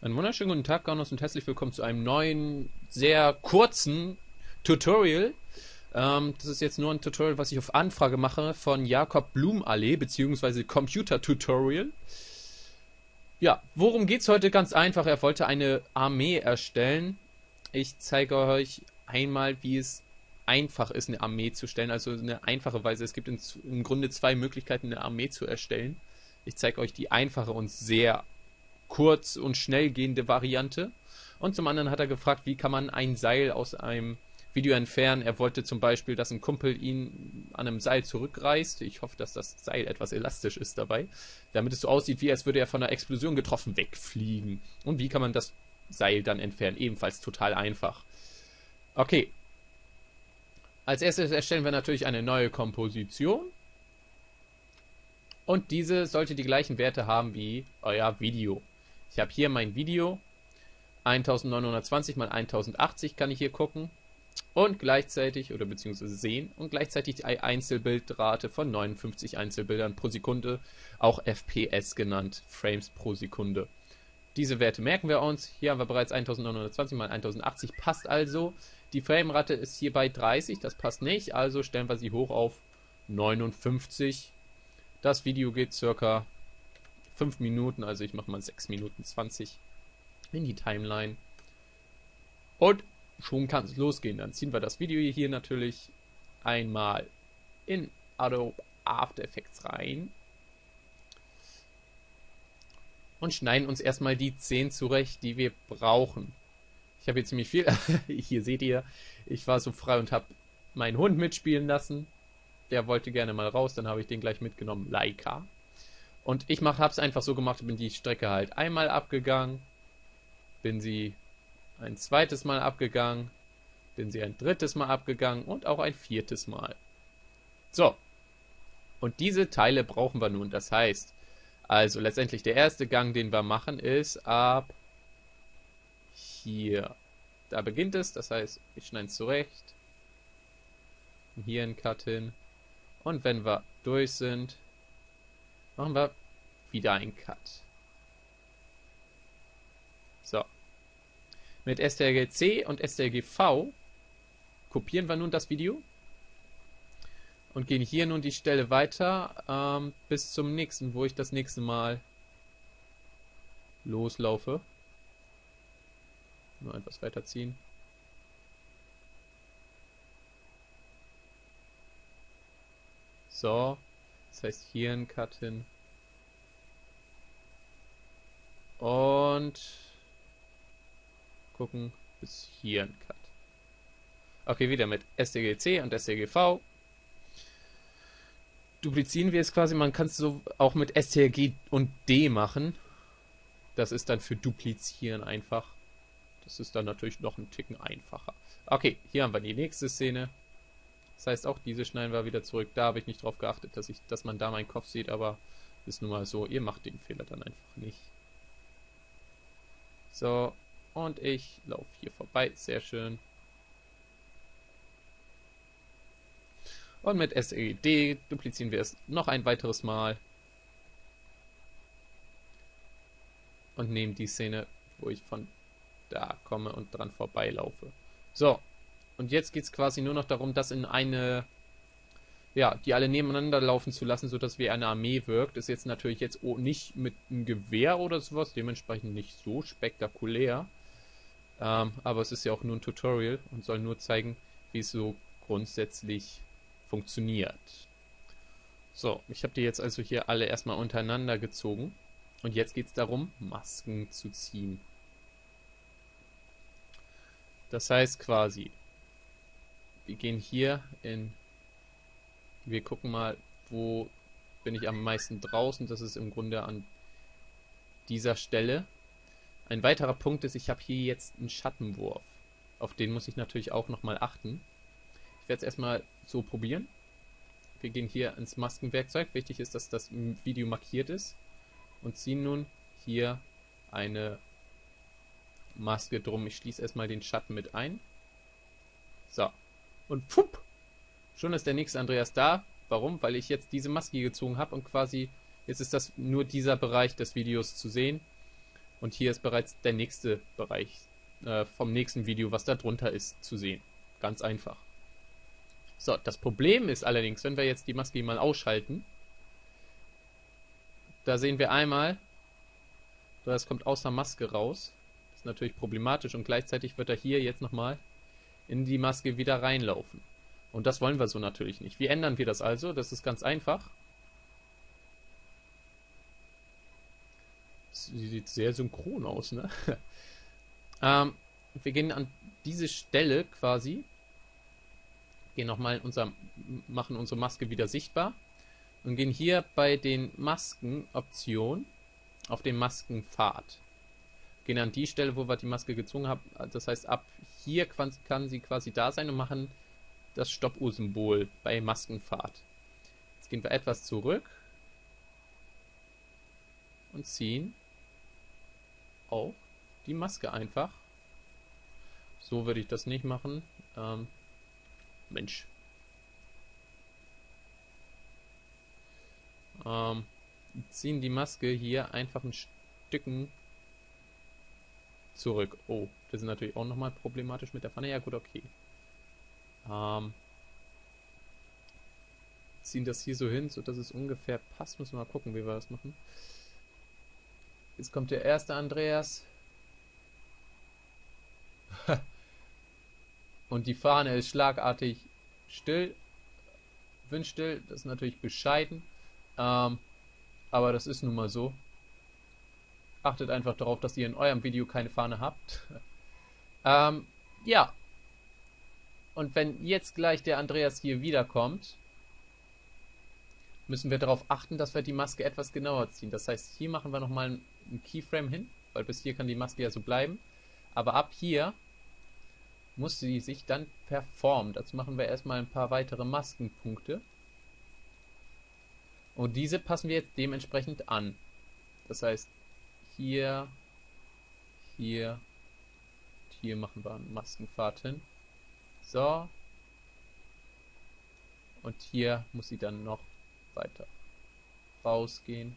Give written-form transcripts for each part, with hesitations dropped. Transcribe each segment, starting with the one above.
Einen wunderschönen guten Tag, Gaunos, und herzlich willkommen zu einem neuen, sehr kurzen Tutorial. Das ist jetzt nur ein Tutorial, was ich auf Anfrage mache von Jakob Blumallee, beziehungsweise Computer Tutorial. Ja, worum geht's heute? Ganz einfach, er wollte eine Armee erstellen. Ich zeige euch einmal, wie es einfach ist, eine Armee zu stellen, also eine einfache Weise. Es gibt im Grunde zwei Möglichkeiten, eine Armee zu erstellen. Ich zeige euch die einfache und sehr kurz und schnell gehende Variante. Und zum anderen hat er gefragt, wie kann man ein Seil aus einem Video entfernen. Er wollte zum Beispiel, dass ein Kumpel ihn an einem Seil zurückreißt. Ich hoffe, dass das Seil etwas elastisch ist dabei, damit es so aussieht, wie als würde er von einer Explosion getroffen wegfliegen. Und wie kann man das Seil dann entfernen? Ebenfalls total einfach. Okay. Als erstes erstellen wir natürlich eine neue Komposition. Und diese sollte die gleichen Werte haben wie euer Video. Ich habe hier mein Video, 1920 x 1080 kann ich hier gucken und gleichzeitig, oder beziehungsweise sehen, und gleichzeitig die Einzelbildrate von 59 Einzelbildern pro Sekunde, auch FPS genannt, Frames pro Sekunde. Diese Werte merken wir uns. Hier haben wir bereits 1920 x 1080, passt also. Die Framerate ist hier bei 30, das passt nicht, also stellen wir sie hoch auf 59. Das Video geht circa 5 Minuten, also ich mache mal 6 Minuten 20 in die Timeline. Und schon kann es losgehen. Dann ziehen wir das Video hier natürlich einmal in Adobe After Effects rein. Und schneiden uns erstmal die 10 zurecht, die wir brauchen. Ich habe hier ziemlich viel. Hier seht ihr, ich war so frei und habe meinen Hund mitspielen lassen. Der wollte gerne mal raus, dann habe ich den gleich mitgenommen, Laika. Und ich habe es einfach so gemacht, bin die Strecke halt einmal abgegangen, bin sie ein zweites Mal abgegangen, bin sie ein drittes Mal abgegangen und auch ein viertes Mal. So, und diese Teile brauchen wir nun. Das heißt, also letztendlich der erste Gang, den wir machen, ist ab hier. Da beginnt es, das heißt, ich schneide es zurecht. Hier einen Cut hin. Und wenn wir durch sind, machen wir wieder einen Cut. So. Mit STRG-C und STRG-V kopieren wir nun das Video und gehen hier nun die Stelle weiter bis zum nächsten, wo ich das nächste Mal loslaufe. Nur etwas weiterziehen. So, das heißt hier ein Cut hin. Und gucken bis hier ein Cut. Okay, wieder mit STRG-C und STRG-V. Duplizieren wir es quasi. Man kann es so auch mit STRG und D machen. Das ist dann für Duplizieren einfach. Das ist dann natürlich noch ein Ticken einfacher. Okay, hier haben wir die nächste Szene. Das heißt, auch diese schneiden wir wieder zurück. Da habe ich nicht drauf geachtet, dass man da meinen Kopf sieht, aber ist nun mal so. Ihr macht den Fehler dann einfach nicht. So, und ich laufe hier vorbei. Sehr schön. Und mit STRG-D duplizieren wir es noch ein weiteres Mal. Und nehmen die Szene, wo ich von da komme und dran vorbeilaufe. So. Und jetzt geht es quasi nur noch darum, das in eine, ja, die alle nebeneinander laufen zu lassen, sodass wie eine Armee wirkt. Ist jetzt natürlich jetzt nicht mit einem Gewehr oder sowas, dementsprechend nicht so spektakulär. Aber es ist ja auch nur ein Tutorial und soll nur zeigen, wie es so grundsätzlich funktioniert. So, ich habe die jetzt also hier alle erstmal untereinander gezogen. Und jetzt geht es darum, Masken zu ziehen. Das heißt quasi, wir gehen hier in, wir gucken mal, wo bin ich am meisten draußen. Das ist im Grunde an dieser Stelle. Ein weiterer Punkt ist, ich habe hier jetzt einen Schattenwurf. Auf den muss ich natürlich auch nochmal achten. Ich werde es erstmal so probieren. Wir gehen hier ins Maskenwerkzeug. Wichtig ist, dass das Video markiert ist. Und ziehen nun hier eine Maske drum. Ich schließe erstmal den Schatten mit ein. So. Und pfupp, schon ist der nächste Andreas da. Warum? Weil ich jetzt diese Maske gezogen habe und quasi, jetzt ist das nur dieser Bereich des Videos zu sehen. Und hier ist bereits der nächste Bereich vom nächsten Video, was da drunter ist, zu sehen. Ganz einfach. So, das Problem ist allerdings, wenn wir jetzt die Maske mal ausschalten, da sehen wir einmal, das kommt aus der Maske raus. Das ist natürlich problematisch und gleichzeitig wird er hier jetzt nochmal in die Maske wieder reinlaufen. Und das wollen wir so natürlich nicht. Wie ändern wir das also? Das ist ganz einfach. Das sieht sehr synchron aus, ne? Wir gehen an diese Stelle quasi, machen unsere Maske wieder sichtbar und gehen hier bei den Maskenoptionen auf den Maskenpfad. Gehen an die Stelle, wo wir die Maske gezogen haben. Das heißt, ab hier kann sie quasi da sein und machen das Stoppuhr-Symbol bei Maskenpfad. Jetzt gehen wir etwas zurück und ziehen auch die Maske einfach. So würde ich das nicht machen. Mensch. Ziehen die Maske hier einfach ein Stücken zurück. Oh, das ist natürlich auch nochmal problematisch mit der Pfanne. Ja gut, okay. Ziehen das hier so hin, sodass es ungefähr passt. Müssen wir mal gucken, wie wir das machen. Jetzt kommt der erste Andreas. Und die Fahne ist schlagartig still. Windstill. Das ist natürlich bescheiden. Aber das ist nun mal so. Achtet einfach darauf, dass ihr in eurem Video keine Fahne habt. Ja. Und wenn jetzt gleich der Andreas hier wiederkommt, müssen wir darauf achten, dass wir die Maske etwas genauer ziehen. Das heißt, hier machen wir nochmal einen Keyframe hin, weil bis hier kann die Maske ja so bleiben. Aber ab hier muss sie sich dann verformen. Dazu machen wir erstmal ein paar weitere Maskenpunkte. Und diese passen wir jetzt dementsprechend an. Das heißt, hier, hier, hier machen wir einen Maskenpfad hin. So. Und hier muss sie dann noch weiter rausgehen.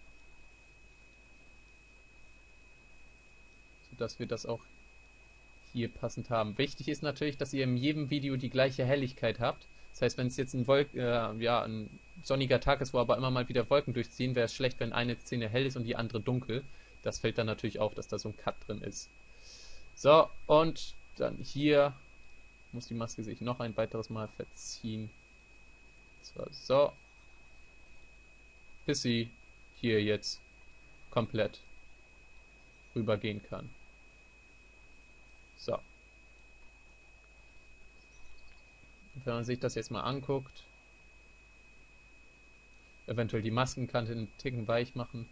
Sodass wir das auch hier passend haben. Wichtig ist natürlich, dass ihr in jedem Video die gleiche Helligkeit habt. Das heißt, wenn es jetzt ein sonniger Tag ist, wo aber immer mal wieder Wolken durchziehen, wäre es schlecht, wenn eine Szene hell ist und die andere dunkel. Das fällt dann natürlich auf, dass da so ein Cut drin ist. So, und dann hier muss die Maske sich noch ein weiteres Mal verziehen. So. Bis sie hier jetzt komplett rübergehen kann. So. Wenn man sich das jetzt mal anguckt, eventuell die Maskenkante einen Ticken weich machen,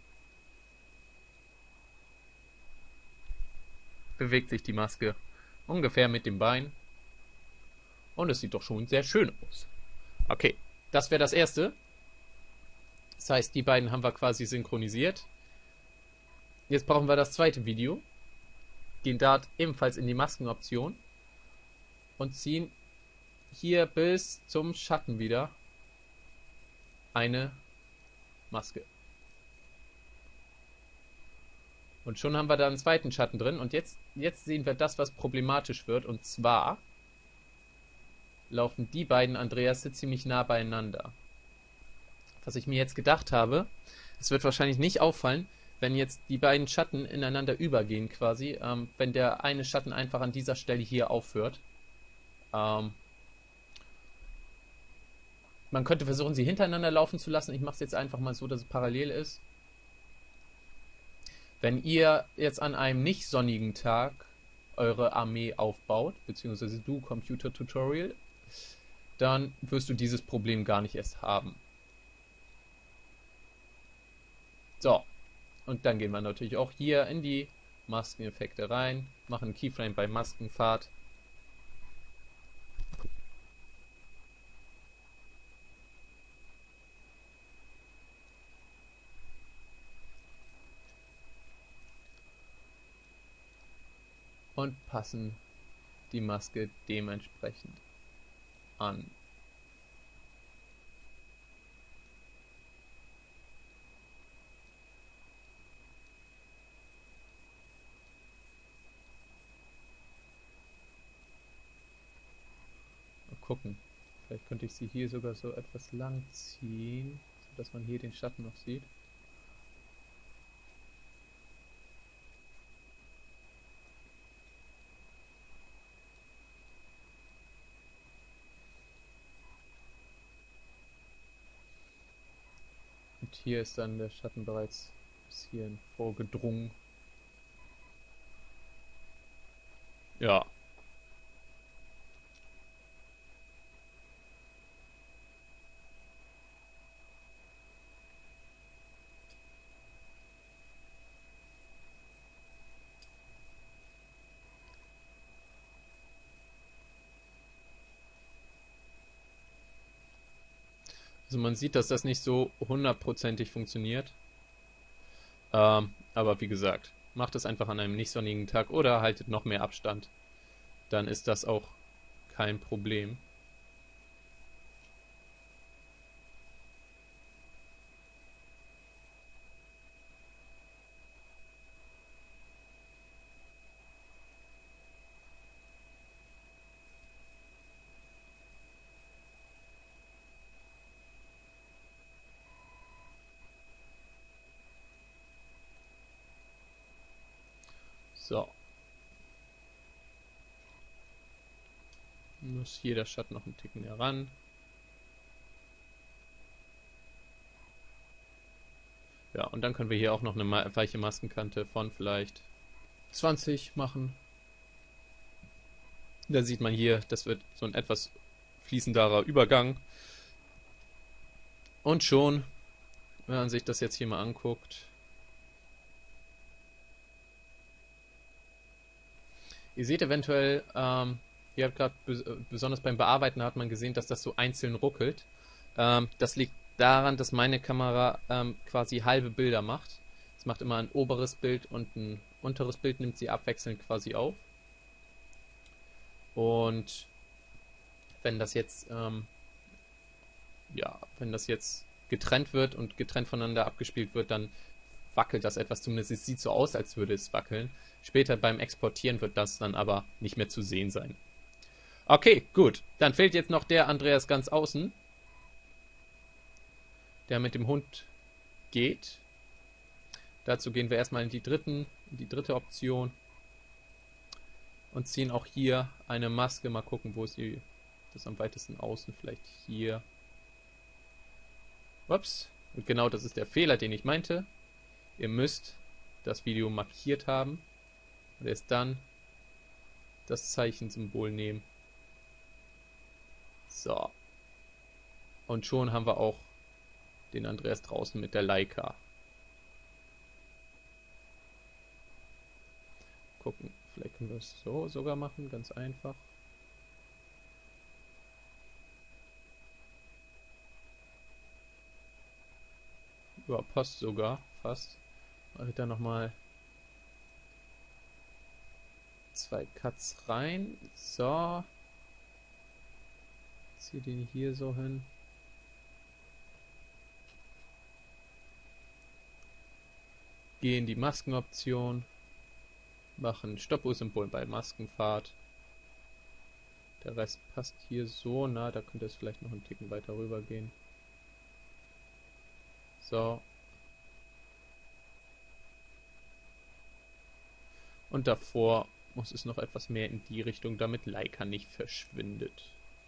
bewegt sich die Maske ungefähr mit dem Bein und es sieht doch schon sehr schön aus. Okay, das wäre das erste. Das heißt, die beiden haben wir quasi synchronisiert. Jetzt brauchen wir das zweite Video. Gehen da ebenfalls in die Maskenoption und ziehen hier bis zum Schatten wieder eine Maske. Und schon haben wir da einen zweiten Schatten drin. Und jetzt sehen wir das, was problematisch wird. Und zwar laufen die beiden Andreasse ziemlich nah beieinander. Was ich mir jetzt gedacht habe, es wird wahrscheinlich nicht auffallen, wenn jetzt die beiden Schatten ineinander übergehen quasi, wenn der eine Schatten einfach an dieser Stelle hier aufhört. Man könnte versuchen, sie hintereinander laufen zu lassen. Ich mache es jetzt einfach mal so, dass es parallel ist. Wenn ihr jetzt an einem nicht sonnigen Tag eure Armee aufbaut, beziehungsweise du Computer Tutorial, dann wirst du dieses Problem gar nicht erst haben. So, und dann gehen wir natürlich auch hier in die Maskeneffekte rein, machen einen Keyframe bei Maskenpfad. Und passen die Maske dementsprechend an. gucken. Vielleicht könnte ich sie hier sogar so etwas lang ziehen, sodass man hier den Schatten noch sieht. Und hier ist dann der Schatten bereits bis hierhin vorgedrungen. Ja. Also man sieht, dass das nicht so hundertprozentig funktioniert. Aber wie gesagt, macht es einfach an einem nicht sonnigen Tag oder haltet noch mehr Abstand. Dann ist das auch kein Problem. So. Muss hier der Schatten noch einen Ticken heran. Ja, und dann können wir hier auch noch eine weiche Maskenkante von vielleicht 20 machen. Da sieht man hier, das wird so ein etwas fließenderer Übergang. Und schon, wenn man sich das jetzt hier mal anguckt, ihr seht eventuell, ihr habt gerade besonders beim Bearbeiten hat man gesehen, dass das so einzeln ruckelt. Das liegt daran, dass meine Kamera quasi halbe Bilder macht. Es macht immer ein oberes Bild und ein unteres Bild, nimmt sie abwechselnd quasi auf. Und wenn das jetzt wenn das jetzt getrennt wird und getrennt voneinander abgespielt wird, dann wackelt das etwas, zumindest es sieht so aus, als würde es wackeln. Später beim Exportieren wird das dann aber nicht mehr zu sehen sein. Okay, gut. Dann fehlt jetzt noch der Andreas ganz außen, der mit dem Hund geht. Dazu gehen wir erstmal in die dritte Option und ziehen auch hier eine Maske. Mal gucken, wo ist das am weitesten außen, vielleicht hier. Ups. Und genau das ist der Fehler, den ich meinte. Ihr müsst das Video markiert haben und erst dann das Zeichensymbol nehmen. So. Und schon haben wir auch den Andreas draußen mit der Leica. Gucken, vielleicht können wir es so sogar machen, ganz einfach. Ja, passt sogar, fast. Mache ich da nochmal 2 Cuts rein. So. Ziehe den hier so hin. Gehe in die Maskenoption. Mache ein Stoppuhr-Symbol bei Maskenfahrt. Der Rest passt hier so. Na, da könnte es vielleicht noch einen Ticken weiter rüber gehen. So. Und davor muss es noch etwas mehr in die Richtung, damit Leica nicht verschwindet.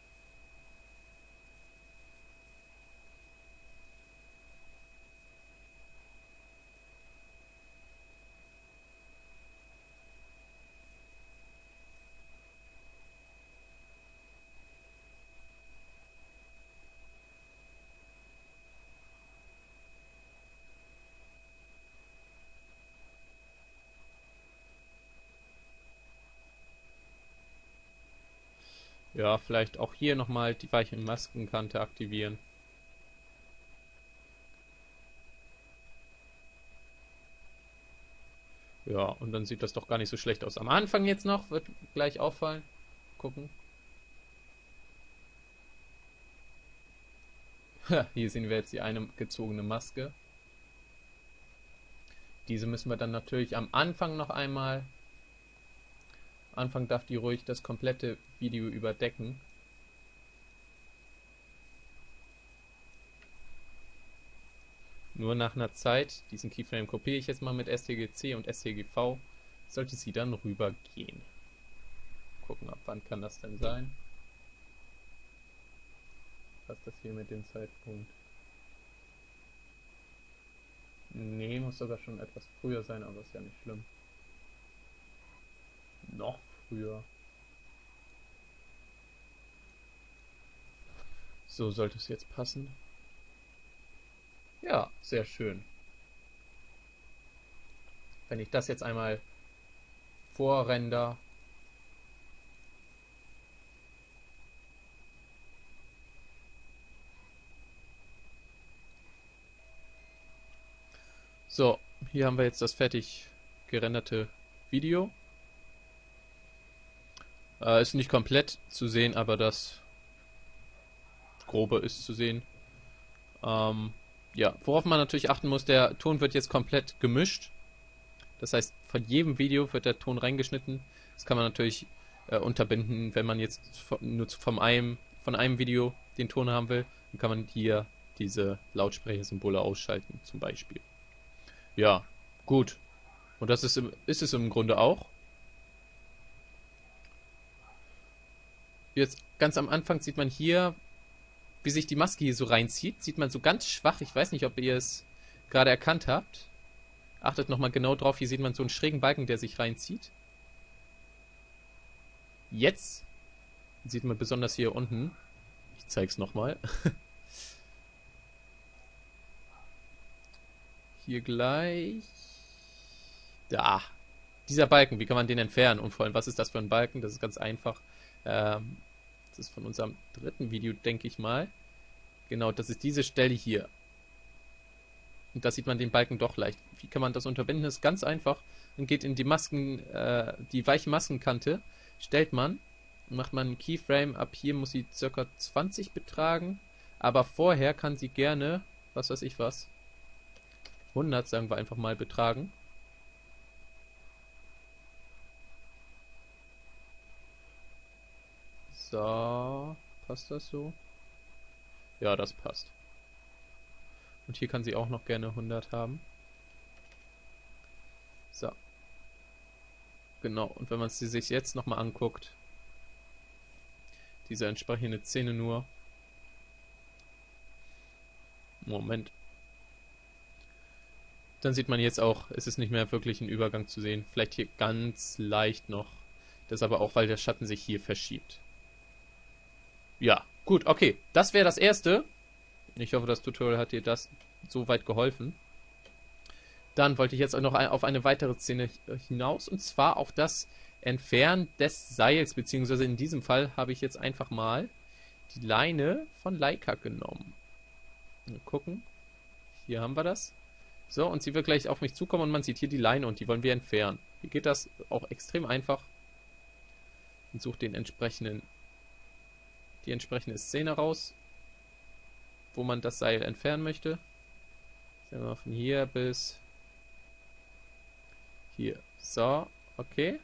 Ja, vielleicht auch hier nochmal die weiche Maskenkante aktivieren. Ja, und dann sieht das doch gar nicht so schlecht aus. Am Anfang jetzt noch, wird gleich auffallen. Gucken. Hier sehen wir jetzt die eine gezogene Maske. Diese müssen wir dann natürlich am Anfang noch einmal. Anfang darf die ruhig das komplette Video überdecken. Nur nach einer Zeit, diesen Keyframe kopiere ich jetzt mal mit STGC und STGV, sollte sie dann rübergehen. Gucken, ab wann kann das denn sein? Passt das hier mit dem Zeitpunkt? Nee, muss sogar schon etwas früher sein, aber ist ja nicht schlimm. Noch früher. So sollte es jetzt passen. Ja, sehr schön. Wenn ich das jetzt einmal vorrender. So, hier haben wir jetzt das fertig gerenderte Video. Ist nicht komplett zu sehen, aber das Grobe ist zu sehen. Ja, worauf man natürlich achten muss, der Ton wird jetzt komplett gemischt. Das heißt, von jedem Video wird der Ton reingeschnitten. Das kann man natürlich unterbinden, wenn man jetzt nur von einem Video den Ton haben will. Dann kann man hier diese Lautsprechersymbole ausschalten, zum Beispiel. Ja, gut. Und das ist es im Grunde auch. Jetzt ganz am Anfang sieht man hier, wie sich die Maske hier so reinzieht. Sieht man so ganz schwach. Ich weiß nicht, ob ihr es gerade erkannt habt. Achtet nochmal genau drauf. Hier sieht man so einen schrägen Balken, der sich reinzieht. Jetzt sieht man besonders hier unten. Ich zeige es nochmal. Hier gleich. Da. Dieser Balken, wie kann man den entfernen? Und vor allem, was ist das für ein Balken? Das ist ganz einfach. Das ist von unserem dritten Video, denke ich mal. Genau, das ist diese Stelle hier. Und da sieht man den Balken doch leicht. Wie kann man das unterbinden? Das ist ganz einfach. Man geht in die die weiche Maskenkante, stellt man, macht man einen Keyframe. Ab hier muss sie ca. 20 betragen. Aber vorher kann sie gerne, was weiß ich was, 100, sagen wir einfach mal, betragen. So, passt das so? Ja, das passt. Und hier kann sie auch noch gerne 100 haben. So. Genau, und wenn man sie sich jetzt nochmal anguckt, diese entsprechende Szene nur. Moment. Dann sieht man jetzt auch, es ist nicht mehr wirklich ein Übergang zu sehen. Vielleicht hier ganz leicht noch. Das aber auch, weil der Schatten sich hier verschiebt. Ja, gut, okay. Das wäre das erste. Ich hoffe, das Tutorial hat dir das soweit geholfen. Dann wollte ich jetzt auch noch auf eine weitere Szene hinaus, und zwar auf das Entfernen des Seils, beziehungsweise in diesem Fall habe ich jetzt einfach mal die Leine von Leica genommen. Mal gucken. Hier haben wir das. So, und sie wird gleich auf mich zukommen und man sieht hier die Leine und die wollen wir entfernen. Hier geht das auch extrem einfach. Und sucht die entsprechende Szene raus, wo man das Seil entfernen möchte. Sagen wir mal von hier bis hier. So, okay.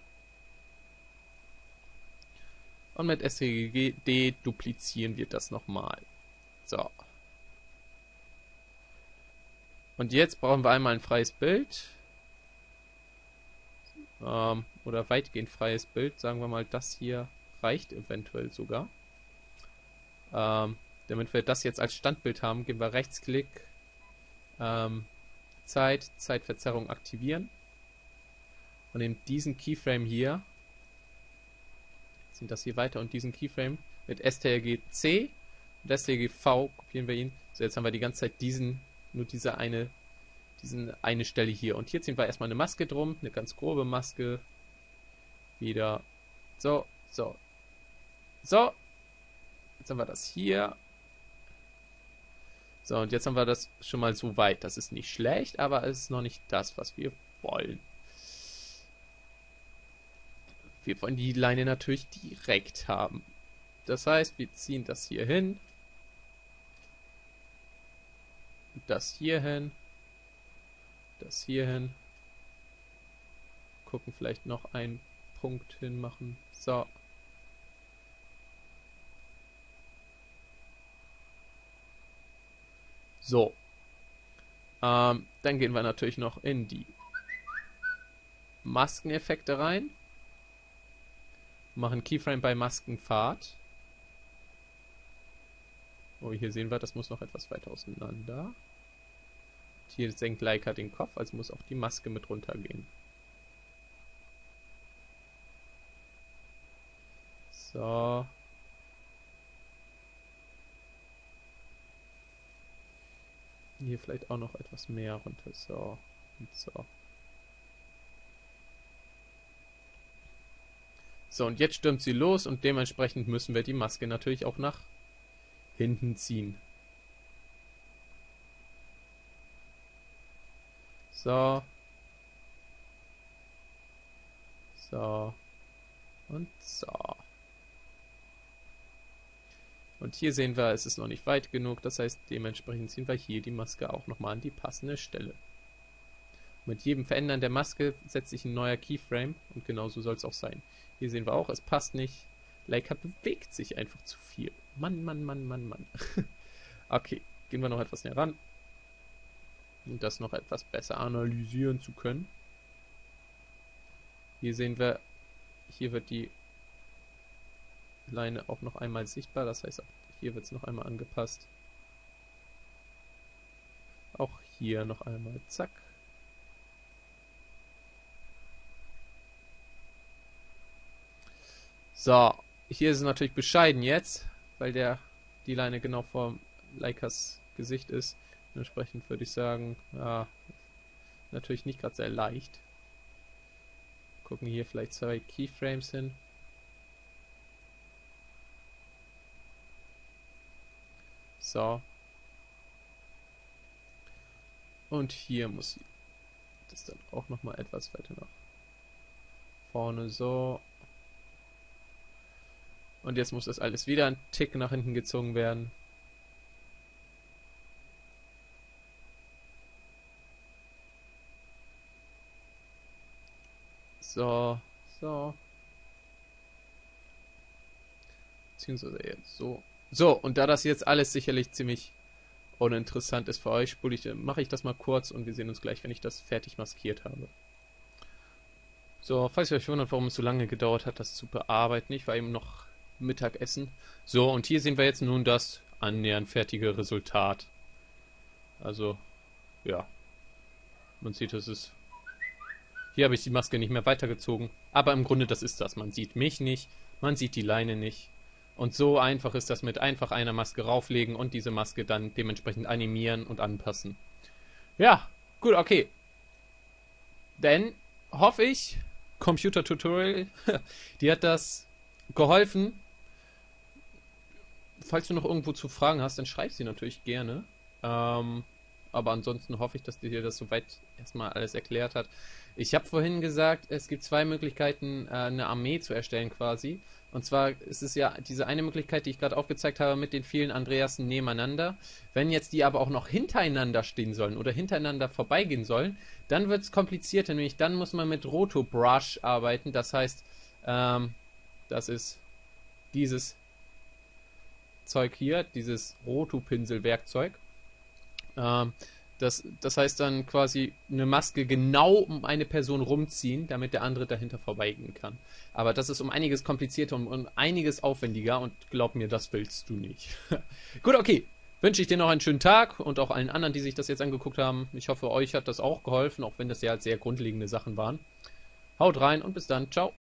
Und mit STG deduplizieren wir das nochmal. So. Und jetzt brauchen wir einmal ein freies Bild. Oder weitgehend freies Bild. Sagen wir mal, das hier reicht eventuell sogar. Damit wir das jetzt als Standbild haben, geben wir Rechtsklick, Zeitverzerrung aktivieren. Und in diesen Keyframe hier, sind das hier weiter, und diesen Keyframe mit STRG-C und STRG-V kopieren wir ihn. So, jetzt haben wir die ganze Zeit nur diese eine Stelle hier. Und hier ziehen wir erstmal eine Maske drum, eine ganz grobe Maske. Wieder. So, so. So. Jetzt haben wir das hier. So, und jetzt haben wir das schon mal so weit. Das ist nicht schlecht, aber es ist noch nicht das, was wir wollen. Wir wollen die Leine natürlich direkt haben. Das heißt, wir ziehen das hier hin. Das hier hin. Das hier hin. Gucken, vielleicht noch einen Punkt hinmachen. So. So. Dann gehen wir natürlich noch in die Maskeneffekte rein. Machen Keyframe bei Maskenfahrt. Oh, hier sehen wir, das muss noch etwas weiter auseinander. Hier senkt Leica den Kopf, also muss auch die Maske mit runtergehen. So. Hier vielleicht auch noch etwas mehr runter. So. Und so. So, und jetzt stürmt sie los und dementsprechend müssen wir die Maske natürlich auch nach hinten ziehen. So. So. Und so. Und hier sehen wir, es ist noch nicht weit genug. Das heißt, dementsprechend ziehen wir hier die Maske auch nochmal an die passende Stelle. Mit jedem Verändern der Maske setzt sich ein neuer Keyframe. Und genauso soll es auch sein. Hier sehen wir auch, es passt nicht. Leica bewegt sich einfach zu viel. Mann, Mann, Mann, Mann, Mann. Okay, gehen wir noch etwas näher ran. Um das noch etwas besser analysieren zu können. Hier sehen wir, hier wird die Leine auch noch einmal sichtbar. Das heißt, hier wird es noch einmal angepasst. Auch hier noch einmal. Zack. So, hier ist es natürlich bescheiden jetzt, weil die Leine genau vor Leicas Gesicht ist. Dementsprechend würde ich sagen, ja, natürlich nicht gerade sehr leicht. Gucken hier vielleicht 2 Keyframes hin. So. Und hier muss das dann auch nochmal etwas weiter nach vorne so. Und jetzt muss das alles wieder ein Tick nach hinten gezogen werden. So, so. Beziehungsweise jetzt so. So, und da das jetzt alles sicherlich ziemlich uninteressant ist für euch, mache ich das mal kurz und wir sehen uns gleich, wenn ich das fertig maskiert habe. So, falls ihr euch wundert, warum es so lange gedauert hat, das zu bearbeiten, ich war eben noch Mittagessen. So, und hier sehen wir jetzt nun das annähernd fertige Resultat. Also, ja. Man sieht, es ist... Hier habe ich die Maske nicht mehr weitergezogen. Aber im Grunde, das ist das. Man sieht mich nicht, man sieht die Leine nicht. Und so einfach ist das mit einfach einer Maske rauflegen und diese Maske dann dementsprechend animieren und anpassen. Ja, gut, okay. Dann hoffe ich, Computer Tutorial, dir hat das geholfen. Falls du noch irgendwo zu Fragen hast, dann schreib sie natürlich gerne. Aber ansonsten hoffe ich, dass dir das soweit erstmal alles erklärt hat. Ich habe vorhin gesagt, es gibt 2 Möglichkeiten, eine Armee zu erstellen quasi. Und zwar ist es ja diese eine Möglichkeit, die ich gerade aufgezeigt habe, mit den vielen Andreasen nebeneinander. Wenn jetzt die aber auch noch hintereinander stehen sollen oder hintereinander vorbeigehen sollen, dann wird es komplizierter. Nämlich dann muss man mit Rotobrush arbeiten. Das heißt, das ist dieses Zeug hier, dieses Rotopinsel-Werkzeug. Das heißt dann quasi eine Maske genau um eine Person rumziehen, damit der andere dahinter vorbeigehen kann. Aber das ist um einiges komplizierter und um einiges aufwendiger und glaub mir, das willst du nicht. Gut, okay. Wünsche ich dir noch einen schönen Tag und auch allen anderen, die sich das jetzt angeguckt haben. Ich hoffe, euch hat das auch geholfen, auch wenn das ja sehr grundlegende Sachen waren. Haut rein und bis dann. Ciao.